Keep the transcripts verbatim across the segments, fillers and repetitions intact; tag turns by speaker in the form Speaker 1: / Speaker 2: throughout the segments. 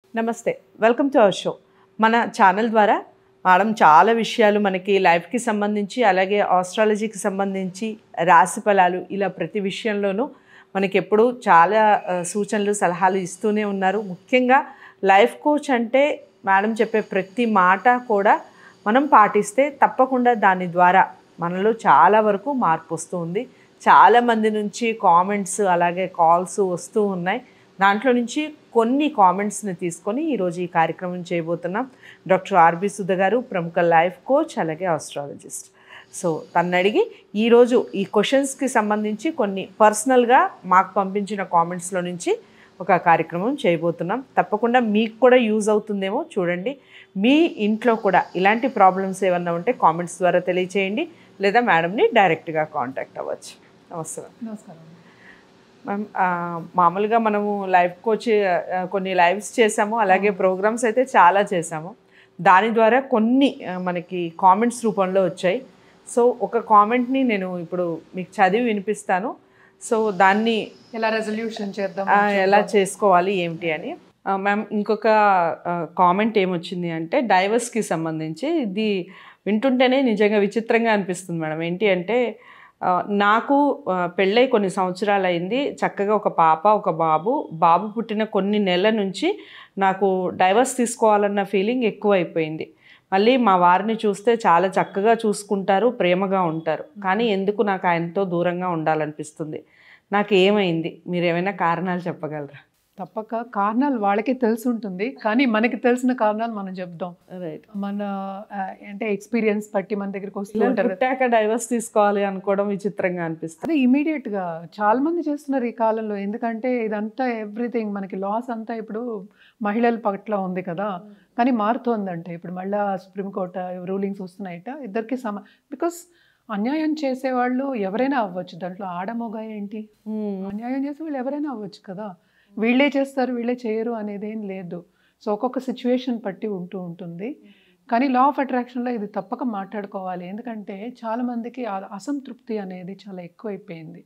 Speaker 1: నమస్తే, welcome to our show. మన channel ద్వారా మేడం చాలా విషయాలు మనకి లైఫ్కి సంబంధించి, అలాగే ఆస్ట్రాలజీకి సంబంధించి, రాశి ఫలాలు, ఇలా ప్రతి విషయంలోనూ మనకి ఎప్పుడు చాలా ఆ, సూచనలు సలహాలు ఇస్తూనే ఉన్నారు. ముఖ్యంగా లైఫ్ కోచ్ అంటే మేడం చెప్పే ప్రతి మాట కూడా మనం పాటిస్తే తప్పకుండా దాని ద్వారా మనలో చాలా వరకు మార్పు వస్తూ ఉంది. చాలామంది నుంచి కామెంట్స్ అలాగే కాల్స్ వస్తూ ఉన్నాయి. దాంట్లో నుంచి కొన్ని కామెంట్స్ని తీసుకొని ఈరోజు ఈ కార్యక్రమం చేయబోతున్నాం. డాక్టర్ ఆర్బి సుధ గారు ప్రముఖ లైఫ్ కోచ్ అలాగే ఆస్ట్రాలజిస్ట్. సో తను అడిగి ఈరోజు ఈ క్వశ్చన్స్కి సంబంధించి కొన్ని పర్సనల్గా మాకు పంపించిన కామెంట్స్లో నుంచి ఒక కార్యక్రమం చేయబోతున్నాం. తప్పకుండా మీకు కూడా యూజ్ అవుతుందేమో చూడండి. మీ ఇంట్లో కూడా ఇలాంటి ప్రాబ్లమ్స్ ఏమన్నా ఉంటే కామెంట్స్ ద్వారా తెలియచేయండి, లేదా మేడంని డైరెక్ట్గా కాంటాక్ట్ అవ్వచ్చు. నమస్తే.
Speaker 2: నమస్కారం.
Speaker 1: మ్యామ్, ఆ, మామూలుగా మనము లైఫ్ కోచ్ ఆ, కొన్ని లైవ్స్ చేసాము, అలాగే ప్రోగ్రామ్స్ అయితే చాలా చేసాము. దాని ద్వారా కొన్ని ఆ, మనకి కామెంట్స్ రూపంలో వచ్చాయి. సో ఒక కామెంట్ని నేను ఇప్పుడు మీకు చదివి వినిపిస్తాను. సో దాన్ని
Speaker 2: ఎలా రెజల్యూషన్ చేద్దాం,
Speaker 1: ఆ, ఎలా చేసుకోవాలి ఏమిటి అని. ఆ, మ్యామ్, ఇంకొక కామెంట్ ఏమొచ్చింది అంటే డైవర్స్కి సంబంధించి. ఇది వింటుంటేనే నిజంగా విచిత్రంగా అనిపిస్తుంది మేడం. ఏంటి అంటే ఆ, నాకు ఆ, పెళ్ళై కొన్ని సంవత్సరాలు అయింది. చక్కగా ఒక పాప ఒక బాబు. బాబు పుట్టిన కొన్ని నెలల నుంచి నాకు డైవర్స్ తీసుకోవాలన్న ఫీలింగ్ ఎక్కువైపోయింది. మళ్ళీ మా వారిని చూస్తే చాలా చక్కగా చూసుకుంటారు, ప్రేమగా ఉంటారు. కానీ ఎందుకు నాకు ఆయనతో దూరంగా ఉండాలనిపిస్తుంది? నాకు ఏమైంది? మీరు ఏమైనా కారణాలు చెప్పగలరా?
Speaker 2: తప్పక కారణాలు వాళ్ళకి తెలిసి ఉంటుంది, కానీ మనకి తెలిసిన కారణాలు మనం చెప్దాం.
Speaker 1: రైట్.
Speaker 2: మన ఆ, అంటే ఎక్స్పీరియన్స్ బట్టి మన దగ్గరికి వస్తూ ఉంటారు.
Speaker 1: పుట్టాక డైవర్స్ తీసుకోవాలి అనుకోవడం విచిత్రంగా అనిపిస్తుంది.
Speaker 2: అదే ఇమీడియట్ గా చాలా మంది చేస్తున్నారు ఈ కాలంలో. ఎందుకంటే ఇదంతా ఎవ్రీథింగ్ మనకి లాస్ అంతా ఇప్పుడు మహిళల పట్ల ఉంది కదా, కానీ మారుతోందంటే ఇప్పుడు మళ్ళీ సుప్రీంకోర్టు రూలింగ్స్ వస్తున్నాయట ఇద్దరికి సమ బికాస్ అన్యాయం చేసేవాళ్ళు ఎవరైనా అవ్వచ్చు. దాంట్లో ఆడమొగ ఏంటి, అన్యాయం చేసే వాళ్ళు ఎవరైనా అవ్వచ్చు కదా. వీళ్ళే చేస్తారు వీళ్ళే చేయరు అనేది ఏం లేదు. సో ఒక్కొక్క సిచ్యువేషన్ బట్టి ఉంటూ ఉంటుంది. కానీ లా ఆఫ్ అట్రాక్షన్లో ఇది తప్పక మాట్లాడుకోవాలి. ఎందుకంటే చాలామందికి ఆ అసంతృప్తి అనేది చాలా ఎక్కువైపోయింది.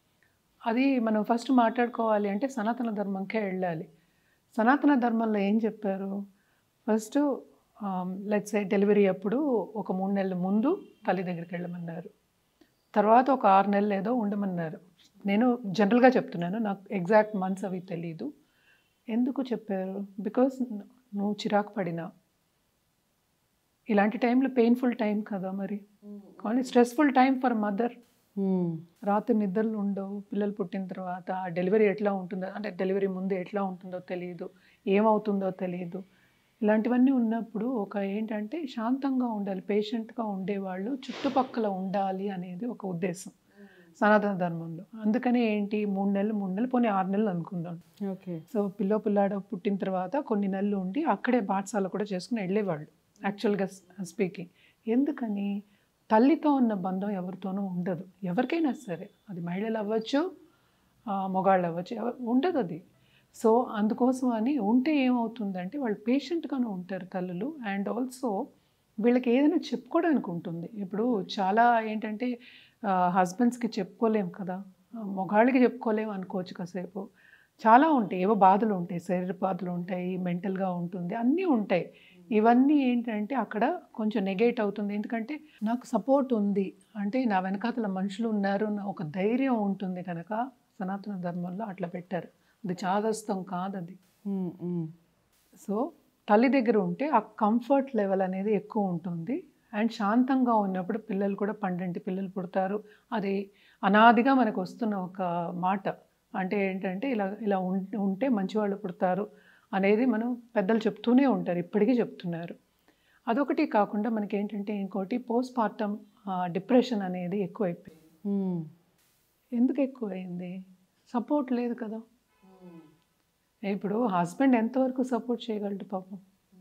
Speaker 2: అది మనం ఫస్ట్ మాట్లాడుకోవాలి అంటే సనాతన ధర్మంకే వెళ్ళాలి. సనాతన ధర్మంలో ఏం చెప్పారు? ఫస్ట్ లెట్స్ సే డెలివరీ అప్పుడు ఒక మూడు నెలల ముందు తల్లి దగ్గరికి వెళ్ళమన్నారు. తర్వాత ఒక ఆరు నెలలు ఏదో ఉండమన్నారు. నేను జనరల్గా చెప్తున్నాను, నాకు ఎగ్జాక్ట్ మంత్స్ అవి తెలీదు. ఎందుకు చెప్పారు? బికాస్ నువ్వు చిరాకు పడినా ఇలాంటి టైంలో పెయిన్ఫుల్ టైం కదా, మరి కానీ స్ట్రెస్ఫుల్ టైం ఫర్ మదర్. రాత్రి నిద్రలు ఉండవు. పిల్లలు పుట్టిన తర్వాత ఆ డెలివరీ ఎట్లా ఉంటుందో, అంటే డెలివరీ ముందు ఎట్లా ఉంటుందో తెలియదు, ఏమవుతుందో తెలియదు. ఇలాంటివన్నీ ఉన్నప్పుడు ఒక ఏంటంటే శాంతంగా ఉండాలి, పేషెంట్గా ఉండేవాళ్ళు చుట్టుపక్కల ఉండాలి అనేది ఒక ఉద్దేశం సనాతన ధర్మంలో. అందుకనే ఏంటి మూడు నెలలు మూడు నెలలు పోనీ ఆరు నెలలు అనుకుందాం.
Speaker 1: ఓకే.
Speaker 2: సో పిల్లో పిల్లాడ పుట్టిన తర్వాత కొన్ని నెలలు ఉండి అక్కడే బాటసాల కూడా చేసుకుని వెళ్ళేవాళ్ళు యాక్చువల్గా స్పీకింగ్. ఎందుకని? తల్లితో ఉన్న బంధం ఎవరితోనూ ఉండదు. ఎవరికైనా సరే, అది మహిళలు అవ్వచ్చు, మొగాళ్ళు అవ్వచ్చు, ఎవరు ఉండదు అది. సో అందుకోసం అని ఉంటే ఏమవుతుందంటే వాళ్ళు పేషెంట్గానే ఉంటారు తల్లులు. అండ్ ఆల్సో వీళ్ళకి ఏదైనా చెప్పుకోవడానికి ఉంటుంది. ఇప్పుడు చాలా ఏంటంటే హస్బెండ్స్కి చెప్పుకోలేము కదా, మొగాళ్ళకి చెప్పుకోలేము అనుకోవచ్చు కాసేపు. చాలా ఉంటాయి, ఏవో బాధలు ఉంటాయి, శరీర బాధలు ఉంటాయి, మెంటల్గా ఉంటుంది, అన్నీ ఉంటాయి. ఇవన్నీ ఏంటంటే అక్కడ కొంచెం నెగేట్ అవుతుంది. ఎందుకంటే నాకు సపోర్ట్ ఉంది అంటే నా వెనకాతల మనుషులు ఉన్నారు, నా ఒక ధైర్యం ఉంటుంది కనుక సనాతన ధర్మంలో అట్లా పెట్టారు. అది చాదస్తం కాదు అది. సో తల్లి దగ్గర ఉంటే ఆ కంఫర్ట్ లెవెల్ అనేది ఎక్కువ ఉంటుంది. అండ్ శాంతంగా ఉన్నప్పుడు పిల్లలు కూడా పండంటి పిల్లలు పుడతారు. అది అనాదిగా మనకు వస్తున్న ఒక మాట. అంటే ఏంటంటే ఇలా ఇలా ఉంటే మంచివాళ్ళు పుడతారు అనేది మనం పెద్దలు చెప్తూనే ఉంటారు, ఇప్పటికీ చెప్తున్నారు. అదొకటి కాకుండా మనకి ఏంటంటే ఇంకోటి పోస్ట్ పార్టం డిప్రెషన్ అనేది ఎక్కువైపోయింది. ఎందుకు ఎక్కువైంది? సపోర్ట్ లేదు కదా. ఇప్పుడు హస్బెండ్ ఎంతవరకు సపోర్ట్ చేయగలడు పాపం?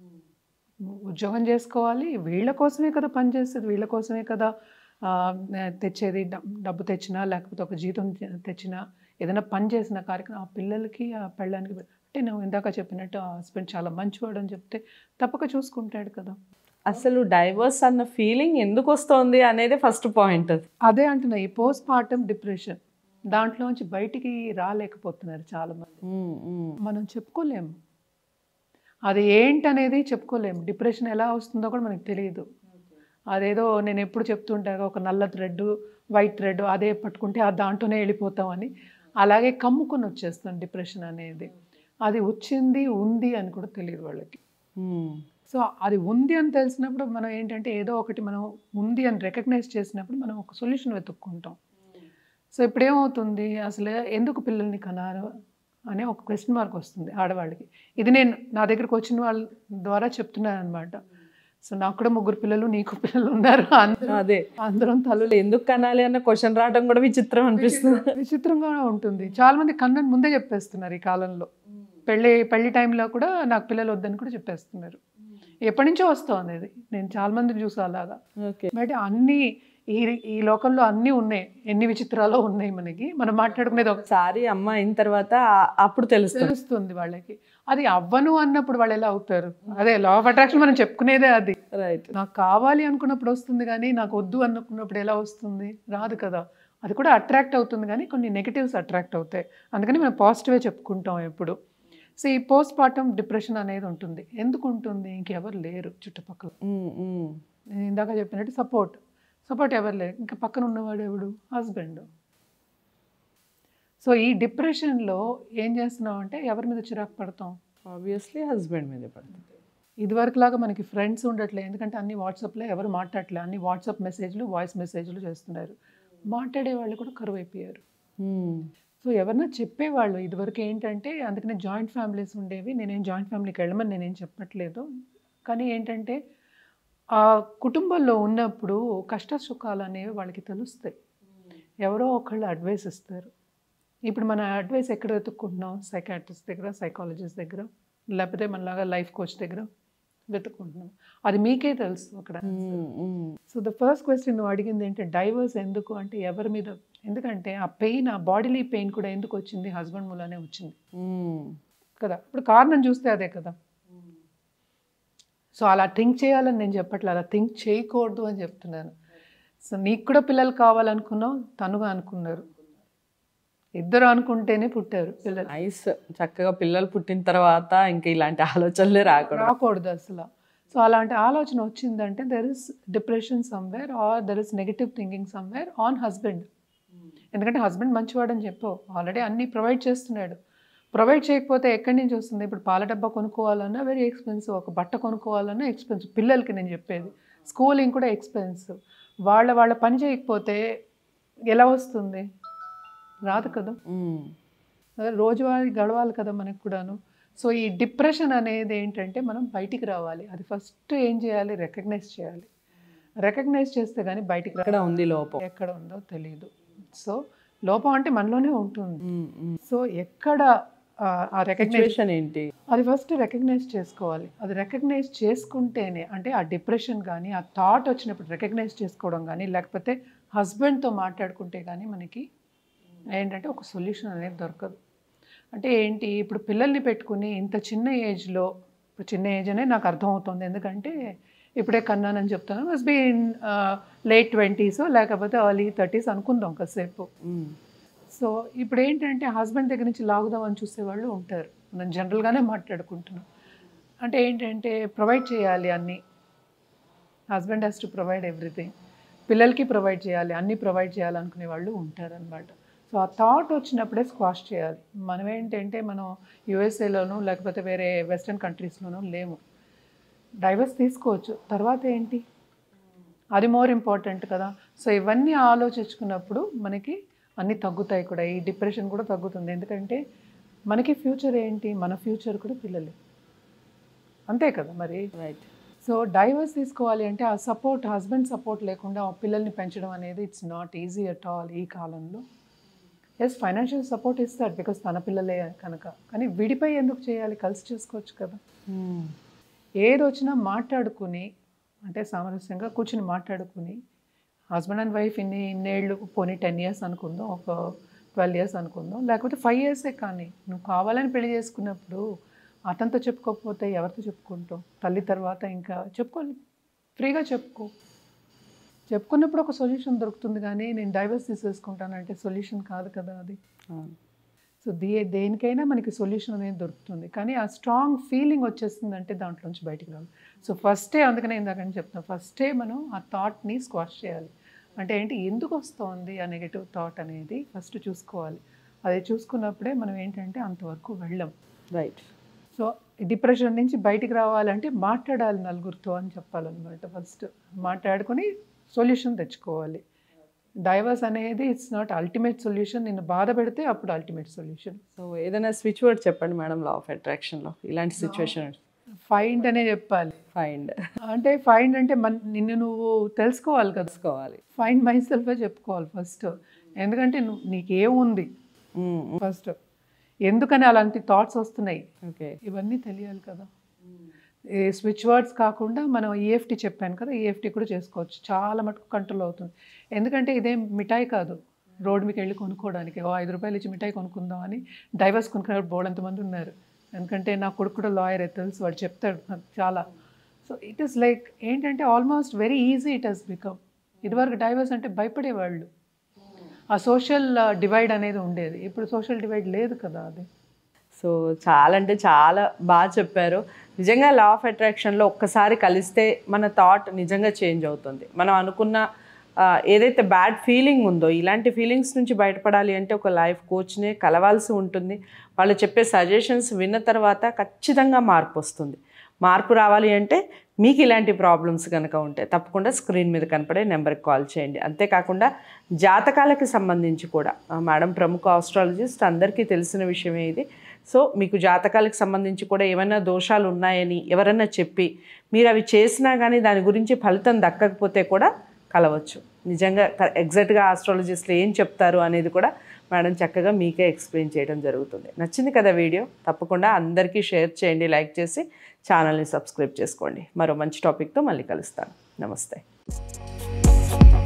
Speaker 2: ఉద్యోగం చేసుకోవాలి, వీళ్ళ కోసమే కదా పనిచేస్తుంది, వీళ్ళ కోసమే కదా తెచ్చేది. డబ్బు తెచ్చినా లేకపోతే ఒక జీతం తెచ్చినా ఏదైనా పని చేసిన కార్యక్రమం ఆ పిల్లలకి ఆ పెళ్ళానికి. అంటే నువ్వు ఇందాక చెప్పినట్టు ఆ హస్బెండ్ చాలా మంచివాడు అని చెప్తే తప్పక చూసుకుంటాడు కదా.
Speaker 1: అసలు డైవర్స్ అన్న ఫీలింగ్ ఎందుకు వస్తుంది అనేది ఫస్ట్ పాయింట్.
Speaker 2: అదే అంటున్నా, ఈ పోస్ట్ పార్టం డిప్రెషన్ దాంట్లోంచి బయటికి రాలేకపోతున్నారు చాలామంది. మనం చెప్పుకోలేము. అది ఏంటనేది చెప్పుకోలేము. డిప్రెషన్ ఎలా వస్తుందో కూడా మనకు తెలియదు. అదేదో నేను ఎప్పుడు చెప్తుంటాగా ఒక నల్ల థ్రెడ్ వైట్ థ్రెడ్ అదే పట్టుకుంటే ఆ దాంట్లోనే వెళ్ళిపోతామని, అలాగే కమ్ముకొని వచ్చేస్తుంది డిప్రెషన్ అనేది. అది వచ్చింది ఉంది అని కూడా తెలియదు వాళ్ళకి. సో అది ఉంది అని తెలిసినప్పుడు మనం ఏంటంటే ఏదో ఒకటి మనం ఉంది అని రికగ్నైజ్ చేసినప్పుడు మనం ఒక సొల్యూషన్ వెతుక్కుంటాం. సో ఇప్పుడు ఏమవుతుంది, అసలు ఎందుకు పిల్లల్ని కనారు అనే ఒక క్వశ్చన్ మార్క్ వస్తుంది ఆడవాళ్ళకి. ఇది నేను నా దగ్గరికి వచ్చిన వాళ్ళ ద్వారా చెప్తున్నాను అనమాట. సో నాకు కూడా ముగ్గురు పిల్లలు, నీకు పిల్లలు ఉన్నారు.
Speaker 1: అదే
Speaker 2: అందరం తల్లులు.
Speaker 1: ఎందుకు కనాలి అన్న క్వశ్చన్ రావడం కూడా విచిత్రం అనిపిస్తుంది.
Speaker 2: విచిత్రంగా ఉంటుంది. చాలా మంది కన్నని ముందే చెప్పేస్తున్నారు ఈ కాలంలో. పెళ్ళి పెళ్లి టైంలో కూడా నాకు పిల్లలు వద్దని కూడా చెప్పేస్తున్నారు. ఎప్పటి నుంచో వస్తుంది ఇది. నేను చాలా మందిని చూసా అలాగా. బట్ అన్ని ఈ ఈ లోకంలో అన్నీ ఉన్నాయి. ఎన్ని విచిత్రాలు ఉన్నాయి మనకి. మనం మాట్లాడుకునేది
Speaker 1: ఒకసారి అమ్మ అయిన తర్వాత అప్పుడు తెలుస్తుంది
Speaker 2: తెలుస్తుంది వాళ్ళకి. అది అవ్వను అన్నప్పుడు వాళ్ళు ఎలా అవుతారు? అదే లా ఆఫ్ అట్రాక్షన్ మనం చెప్పుకునేదే అది.
Speaker 1: రైట్.
Speaker 2: నాకు కావాలి అనుకున్నప్పుడు వస్తుంది కానీ నాకు వద్దు అనుకున్నప్పుడు ఎలా వస్తుంది? రాదు కదా. అది కూడా అట్రాక్ట్ అవుతుంది కానీ కొన్ని నెగిటివ్స్ అట్రాక్ట్ అవుతాయి. అందుకని మనం పాజిటివే చెప్పుకుంటాం ఎప్పుడు. సో ఈ పోస్ట్ పార్టమ్ డిప్రెషన్ అనేది ఉంటుంది. ఎందుకు ఉంటుంది? ఇంకెవరు లేరు చుట్టుపక్కల. నేను ఇందాక చెప్పినట్టు సపోర్ట్ సపోర్ట్ ఎవరు లేరు. ఇంకా పక్కన ఉన్నవాడు ఎవడు? హస్బెండ్. సో ఈ డిప్రెషన్లో ఏం చేస్తున్నాం అంటే ఎవరి మీద చిరాకు పడతాం?
Speaker 1: ఆబ్వియస్లీ హస్బెండ్ మీద పడతాం.
Speaker 2: ఇదివరకు లాగా మనకి ఫ్రెండ్స్ ఉండట్లేదు. ఎందుకంటే అన్ని వాట్సాప్లో ఎవరు మాట్లాడలే. అన్ని వాట్సాప్ మెసేజ్లు, వాయిస్ మెసేజ్లు చేస్తున్నారు. మాట్లాడే వాళ్ళు కూడా కరువు అయిపోయారు. సో ఎవరన్నా చెప్పేవాళ్ళు ఇదివరకు ఏంటంటే, అందుకనే జాయింట్ ఫ్యామిలీస్ ఉండేవి. నేనేం జాయింట్ ఫ్యామిలీకి వెళ్ళమని నేనేం చెప్పట్లేదు. కానీ ఏంటంటే ఆ కుటుంబంలో ఉన్నప్పుడు కష్ట సుఖాలు అనేవి వాళ్ళకి తెలుస్తాయి. ఎవరో ఒకళ్ళు అడ్వైస్ ఇస్తారు. ఇప్పుడు మన అడ్వైస్ ఎక్కడ వెతుక్కుంటున్నాం? సైకాట్రిస్ట్ దగ్గర, సైకాలజిస్ట్ దగ్గర, లేకపోతే మనలాగా లైఫ్ కోచ్ దగ్గర వెతుక్కుంటున్నాం. అది మీకే తెలుసు అక్కడ. సో ద ఫస్ట్ క్వశ్చన్ నువ్వు అడిగింది ఏంటంటే డైవర్స్ ఎందుకు అంటే ఎవరి మీద? ఎందుకంటే ఆ పెయిన్, ఆ బాడీలీ పెయిన్ కూడా ఎందుకు వచ్చింది? హస్బెండ్ మూలనే వచ్చింది కదా. ఇప్పుడు కారణం చూస్తే అదే కదా. సో అలా థింక్ చేయాలని నేను చెప్పట్లేదు, అలా థింక్ చేయకూడదు అని చెప్తున్నాను. సో నీకు కూడా పిల్లలు కావాలనుకున్నావు, తనుగా అనుకున్నారు. ఇద్దరు అనుకుంటేనే పుట్టారు పిల్లలు.
Speaker 1: నైస్. చక్కగా పిల్లలు పుట్టిన తర్వాత ఇంకా ఇలాంటి ఆలోచనలే రాకూడదు
Speaker 2: రాకూడదు అసలు. సో అలాంటి ఆలోచన వచ్చిందంటే there is depression somewhere or there is negative thinking somewhere on husband. ఎందుకంటే హస్బెండ్ మంచివాడని చెప్పావు, ఆల్రెడీ అన్నీ ప్రొవైడ్ చేస్తున్నాడు. ప్రొవైడ్ చేయకపోతే ఎక్కడి నుంచి వస్తుంది? ఇప్పుడు పాల డబ్బా కొనుక్కోవాలన్నా వెరీ ఎక్స్పెన్సివ్, ఒక బట్ట కొనుక్కోవాలన్నా ఎక్స్పెన్సివ్. పిల్లలకి నేను చెప్పేది స్కూలింగ్ కూడా ఎక్స్పెన్సివ్. వాళ్ళ వాళ్ళ పని చేయకపోతే ఎలా వస్తుంది? రాదు కదా. రోజువారీ గడవాలి కదా మనకు కూడాను. సో ఈ డిప్రెషన్ అనేది ఏంటంటే మనం బయటికి రావాలి. అది ఫస్ట్ ఏం చేయాలి? రికగ్నైజ్ చేయాలి. రికగ్నైజ్ చేస్తే కానీ బయటికి
Speaker 1: ఎక్కడ ఉంది లోపం,
Speaker 2: ఎక్కడ ఉందో తెలియదు. సో లోపం అంటే మనలోనే ఉంటుంది. సో ఎక్కడ ఆ రికగ్నైజేషన్ ఏంటి? అది ఫస్ట్ రికగ్నైజ్ చేసుకోవాలి. అది రికగ్నైజ్ చేసుకుంటేనే, అంటే ఆ డిప్రెషన్ కానీ ఆ థాట్ వచ్చినప్పుడు రికగ్నైజ్ చేసుకోవడం కానీ, లేకపోతే హస్బెండ్తో మాట్లాడుకుంటే కానీ మనకి ఏంటంటే ఒక సొల్యూషన్ అనేది దొరకదు. అంటే ఏంటి, ఇప్పుడు పిల్లల్ని పెట్టుకుని ఇంత చిన్న ఏజ్లో, ఇప్పుడు చిన్న ఏజ్ అనే నాకు అర్థమవుతుంది ఎందుకంటే ఇప్పుడే కన్నానని చెప్తాను, must be in late twenties లేకపోతే ఎర్లీ థర్టీస్ అనుకుందాం కాసేపు. సో ఇప్పుడు ఏంటంటే హస్బెండ్ దగ్గర నుంచి లాగుదామని చూసేవాళ్ళు ఉంటారు. నేను జనరల్గానే మాట్లాడుకుంటున్నాను. అంటే ఏంటంటే ప్రొవైడ్ చేయాలి అన్నీ. Husband has to provide everything. పిల్లలకి ప్రొవైడ్ చేయాలి, అన్నీ ప్రొవైడ్ చేయాలనుకునే వాళ్ళు ఉంటారనమాట. సో ఆ థాట్ వచ్చినప్పుడే స్క్వాష్ చేయాలి. మనం ఏంటంటే మనం యూఎస్ఏలోనూ లేకపోతే వేరే వెస్ట్రన్ కంట్రీస్లోనూ లేము. డైవర్స్ తీసుకోవచ్చు, తర్వాత ఏంటి? అది మోర్ ఇంపార్టెంట్ కదా. సో ఇవన్నీ ఆలోచించుకున్నప్పుడు మనకి అన్నీ తగ్గుతాయి కూడా. ఈ డిప్రెషన్ కూడా తగ్గుతుంది. ఎందుకంటే మనకి ఫ్యూచర్ ఏంటి? మన ఫ్యూచర్ కూడా పిల్లలే, అంతే కదా మరి.
Speaker 1: రైట్.
Speaker 2: సో డైవర్స్ తీసుకోవాలి అంటే ఆ సపోర్ట్, హస్బెండ్ సపోర్ట్ లేకుండా ఆ పిల్లల్ని పెంచడం అనేది it's not easy at all ఈ కాలంలో. ఎస్, ఫైనాన్షియల్ సపోర్ట్ ఇస్తాడు బికాస్ తన పిల్లలే కనుక. కానీ విడిపోయి ఎందుకు చేయాలి? కలిసి చేసుకోవచ్చు కదా. ఏది వచ్చినా మాట్లాడుకుని, అంటే సామరస్యంగా కూర్చుని మాట్లాడుకుని, హస్బెండ్ అండ్ వైఫ్ ఇన్ని ఇన్నేళ్ళు, పోనీ టెన్ ఇయర్స్ అనుకుందాం, ఒక ట్వెల్వ్ ఇయర్స్ అనుకుందాం, లేకపోతే ఫైవ్ ఇయర్సే కానీ నువ్వు కావాలని పెళ్లి చేసుకున్నప్పుడు అతనితో చెప్పుకోకపోతే ఎవరితో చెప్పుకుంటావు? తల్లి తర్వాత ఇంకా చెప్పుకోవాలి, ఫ్రీగా చెప్పుకో. చెప్పుకున్నప్పుడు ఒక సొల్యూషన్ దొరుకుతుంది. కానీ నేను డైవర్స్ తీసేసుకుంటానంటే సొల్యూషన్ కాదు కదా అది. సో దే దేనికైనా మనకి సొల్యూషన్ అనేది దొరుకుతుంది. కానీ ఆ స్ట్రాంగ్ ఫీలింగ్ వచ్చేస్తుందంటే దాంట్లోంచి బయటికి రావాలి. సో ఫస్టే అందుకనే ఇందాకని చెప్తాను, ఫస్టే మనం ఆ థాట్ని స్క్వాష్ చేయాలి. అంటే ఏంటి, ఎందుకు వస్తుంది ఆ నెగటివ్ థాట్ అనేది ఫస్ట్ చూసుకోవాలి. అది చూసుకున్నప్పుడే మనం ఏంటంటే అంతవరకు వెళ్ళం.
Speaker 1: రైట్.
Speaker 2: సో డిప్రెషన్ నుంచి బయటికి రావాలంటే మాట్లాడాలి నలుగురితో అని చెప్పాలన్నమాట. ఫస్ట్ మాట్లాడుకొని సొల్యూషన్ తెచ్చుకోవాలి. డైవర్స్ అనేది ఇట్స్ నాట్ అల్టిమేట్ సొల్యూషన్. నిన్ను బాధ పెడితే అప్పుడు అల్టిమేట్ సొల్యూషన్.
Speaker 1: సో ఏదైనా స్విచ్ వర్డ్ చెప్పండి మేడం లా ఆఫ్ అట్రాక్షన్లో ఇలాంటి సిచ్యువేషన్.
Speaker 2: ఫైండ్ అనే చెప్పాలి.
Speaker 1: ఫైండ్
Speaker 2: అంటే ఫైండ్ అంటే మన నిన్ను నువ్వు తెలుసుకోవాలి కదా.
Speaker 1: తెలుసుకోవాలి.
Speaker 2: ఫైండ్ మై సెల్ఫే చెప్పుకోవాలి ఫస్ట్. ఎందుకంటే నువ్వు నీకేముంది ఫస్ట్, ఎందుకని అలాంటి థాట్స్ వస్తున్నాయి,
Speaker 1: ఓకే,
Speaker 2: ఇవన్నీ తెలియాలి కదా. ఈ స్విచ్ వర్డ్స్ కాకుండా మనం ఈఎఫ్టీ చెప్పాను కదా, ఈఎఫ్టీ కూడా చేసుకోవచ్చు. చాలా మటుకు కంట్రోల్ అవుతుంది. ఎందుకంటే ఇదేం మిఠాయి కాదు రోడ్ మీకు వెళ్ళి కొనుక్కోవడానికి. ఓ ఐదు రూపాయలు ఇచ్చి మిఠాయి కొనుక్కుందాం అని డైవర్స్ కొనుక్కునే బోర్డంతమంది ఉన్నారు. ఎందుకంటే నా కొడుకు కూడా లాయర్ తెలుసు, వాడు చెప్తాడు నాకు చాలా. సో ఇట్ ఈస్ లైక్ ఏంటంటే almost very easy it has become. ఇదివరకు డైవర్స్ అంటే భయపడేవాళ్ళు, ఆ సోషల్ డివైడ్ అనేది ఉండేది. ఇప్పుడు సోషల్ డివైడ్ లేదు కదా అది.
Speaker 1: సో చాలా అంటే చాలా బాగా చెప్పారు. నిజంగా లా ఆఫ్ అట్రాక్షన్లో ఒక్కసారి కలిస్తే మన థాట్ నిజంగా చేంజ్ అవుతుంది. మనం అనుకున్న ఏదైతే బ్యాడ్ ఫీలింగ్ ఉందో, ఇలాంటి ఫీలింగ్స్ నుంచి బయటపడాలి అంటే ఒక లైఫ్ కోచ్నే కలవాల్సి ఉంటుంది. వాళ్ళు చెప్పే సజెషన్స్ విన్న తర్వాత ఖచ్చితంగా మార్పు వస్తుంది. మార్పు రావాలి అంటే మీకు ఇలాంటి ప్రాబ్లమ్స్ కనుక ఉంటే తప్పకుండా స్క్రీన్ మీద కనపడే నెంబర్కి కాల్ చేయండి. అంతేకాకుండా జాతకాలకి సంబంధించి కూడా మేడం ప్రముఖ ఆస్ట్రాలజిస్ట్, అందరికీ తెలిసిన విషయమే ఇది. సో మీకు జాతకాలకు సంబంధించి కూడా ఏమైనా దోషాలు ఉన్నాయని ఎవరైనా చెప్పి మీరు అవి చేసినా కానీ దాని గురించి ఫలితం దక్కకపోతే కూడా కలవచ్చు. నిజంగా ఎగ్జాక్ట్గా ఆస్ట్రాలజిస్టులు ఏం చెప్తారు అనేది కూడా మేడం చక్కగా మీకే ఎక్స్ప్లెయిన్ చేయడం జరుగుతుంది. నచ్చింది కదా వీడియో? తప్పకుండా అందరికీ షేర్ చేయండి, లైక్ చేసి ఛానల్ని సబ్స్క్రైబ్ చేసుకోండి. మరో మంచి టాపిక్తో మళ్ళీ కలుస్తాను. నమస్తే.